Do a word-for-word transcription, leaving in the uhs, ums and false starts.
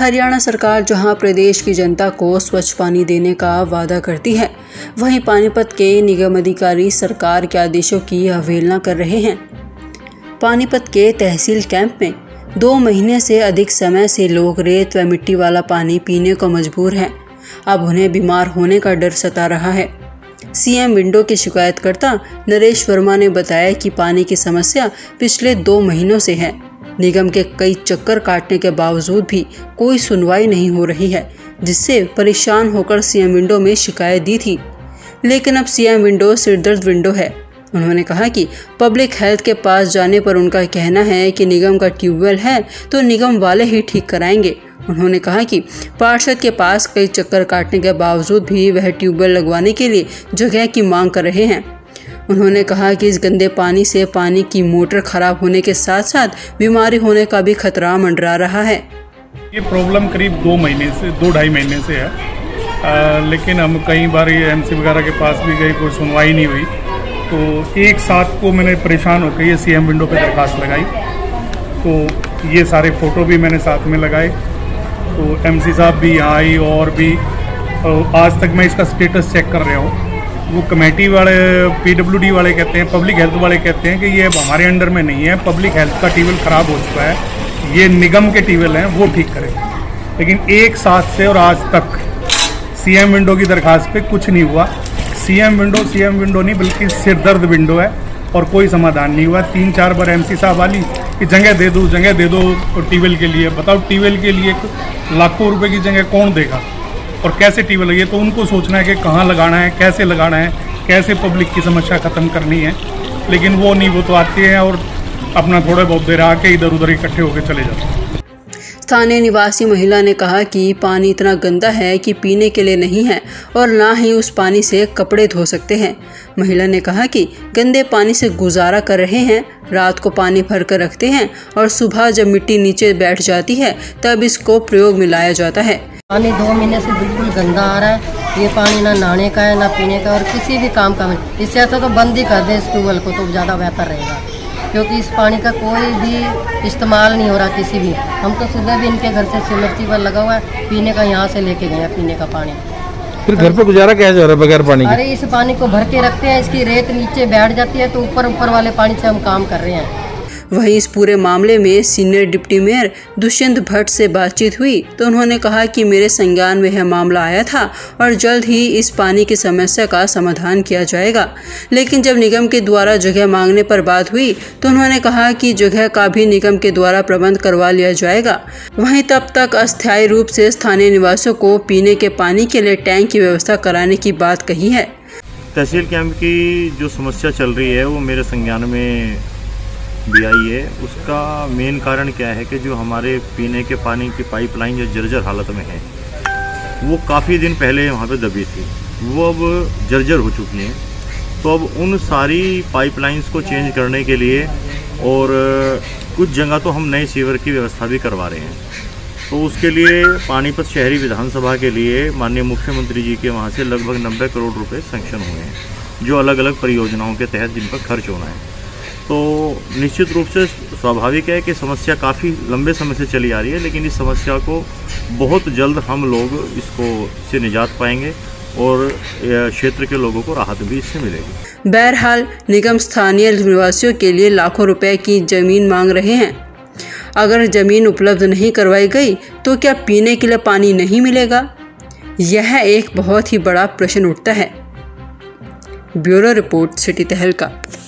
हरियाणा सरकार जहां प्रदेश की जनता को स्वच्छ पानी देने का वादा करती है, वहीं पानीपत के निगम अधिकारी सरकार के आदेशों की अवहेलना कर रहे हैं। पानीपत के तहसील कैंप में दो महीने से अधिक समय से लोग रेत व मिट्टी वाला पानी पीने को मजबूर हैं। अब उन्हें बीमार होने का डर सता रहा है। सीएम विंडो के शिकायतकर्ता नरेश वर्मा ने बताया कि पानी की समस्या पिछले दो महीनों से है। निगम के कई चक्कर काटने के बावजूद भी कोई सुनवाई नहीं हो रही है, जिससे परेशान होकर सीएम विंडो में शिकायत दी थी। लेकिन अब सीएम विंडो सिरदर्द विंडो है। उन्होंने कहा कि पब्लिक हेल्थ के पास जाने पर उनका कहना है कि निगम का ट्यूबवेल है तो निगम वाले ही ठीक कराएंगे। उन्होंने कहा कि पार्षद के पास कई चक्कर काटने के बावजूद भी वह ट्यूबवेल लगवाने के लिए जगह की मांग कर रहे हैं। उन्होंने कहा कि इस गंदे पानी से पानी की मोटर खराब होने के साथ साथ बीमारी होने का भी खतरा मंडरा रहा है। ये प्रॉब्लम करीब दो महीने से दो ढाई महीने से है, आ, लेकिन हम कई बार ये एमसी वगैरह के पास भी गए, कोई सुनवाई नहीं हुई। तो एक साथ को मैंने परेशान होकर ये सीएम विंडो पे दरखास्त लगाई। तो ये सारे फ़ोटो भी मैंने साथ में लगाए। तो एमसी साहब भी यहाँ आई और भी आज तक मैं इसका स्टेटस चेक कर रहा हूँ। वो कमेटी वाले पीडब्ल्यूडी वाले कहते हैं, पब्लिक हेल्थ वाले कहते हैं कि ये अब हमारे अंडर में नहीं है, पब्लिक हेल्थ का ट्यूबवेल ख़राब हो चुका है, ये निगम के ट्यूबवेल हैं वो ठीक करें। लेकिन एक साथ से और आज तक सीएम विंडो की दरखास्त पे कुछ नहीं हुआ। सीएम विंडो सीएम विंडो नहीं बल्कि सिरदर्द विंडो है और कोई समाधान नहीं हुआ। तीन चार बार एमसी साहब वाली कि जगह दे दो जगह दे दो ट्यूबवेल के लिए। बताओ ट्यूबवेल के लिए लाखों रुपए की जगह कौन देगा और कैसे ट्यूबवेल है? ये तो उनको सोचना है कि कहाँ लगाना है, कैसे लगाना है, कैसे पब्लिक की समस्या ख़त्म करनी है। लेकिन वो नहीं, वो तो आते हैं और अपना थोड़े बहुत देर आके इधर उधर इकट्ठे होकर चले जाते हैं। स्थानीय निवासी महिला ने कहा कि पानी इतना गंदा है कि पीने के लिए नहीं है और ना ही उस पानी से कपड़े धो सकते हैं। महिला ने कहा कि गंदे पानी से गुजारा कर रहे हैं। रात को पानी भर कर रखते हैं और सुबह जब मिट्टी नीचे बैठ जाती है तब इसको प्रयोग में लाया जाता है। पानी दो महीने से बिल्कुल गंदा आ रहा है। ये पानी ना नहाने का है ना पीने का और किसी भी काम का नहीं। इससे अच्छा तो बंद ही कर दें इस ट्यूबवेल को तो ज़्यादा बेहतर रहेगा, क्योंकि इस पानी का कोई भी इस्तेमाल नहीं हो रहा किसी भी। हम तो सुबह भी इनके घर से सबमर्सिबल लगा हुआ है, पीने का यहाँ से लेके गए पीने का पानी। फिर घर पे गुजारा कैसे हो रहा है बगैर पानी के? अरे इस पानी को भर के रखते हैं, इसकी रेत नीचे बैठ जाती है तो ऊपर ऊपर वाले पानी से हम काम कर रहे हैं। वहीं इस पूरे मामले में senior deputy mayor Dushyant Bhatt से बातचीत हुई तो उन्होंने कहा कि मेरे संज्ञान में यह मामला आया था और जल्द ही इस पानी की समस्या का समाधान किया जाएगा। लेकिन जब निगम के द्वारा जगह मांगने पर बात हुई तो उन्होंने कहा कि जगह का भी निगम के द्वारा प्रबंध करवा लिया जाएगा। वहीं तब तक अस्थायी रूप से स्थानीय निवासियों को पीने के पानी के लिए टैंक की व्यवस्था कराने की बात कही है। तहसील कैंप की जो समस्या चल रही है वो मेरे संज्ञान में भी आई है। उसका मेन कारण क्या है कि जो हमारे पीने के पानी की पाइपलाइन जो जर्जर हालत में है वो काफ़ी दिन पहले वहाँ पे दबी थी, वो अब जर्जर हो चुकी हैं। तो अब उन सारी पाइपलाइंस को चेंज करने के लिए और कुछ जगह तो हम नए सीवर की व्यवस्था भी करवा रहे हैं। तो उसके लिए पानीपत शहरी विधानसभा के लिए माननीय मुख्यमंत्री जी के वहाँ से लगभग नब्बे करोड़ रुपए सैंक्शन हुए हैं, जो अलग अलग परियोजनाओं के तहत जिन पर खर्च होना है। तो निश्चित रूप से स्वाभाविक है कि समस्या काफ़ी लंबे समय से चली आ रही है, लेकिन इस समस्या को बहुत जल्द हम लोग इसको से निजात पाएंगे और क्षेत्र के लोगों को राहत भी इससे मिलेगी। बहरहाल निगम स्थानीय निवासियों के लिए लाखों रुपए की जमीन मांग रहे हैं। अगर जमीन उपलब्ध नहीं करवाई गई तो क्या पीने के लिए पानी नहीं मिलेगा? यह एक बहुत ही बड़ा प्रश्न उठता है। ब्यूरो रिपोर्ट, सिटी तहलका।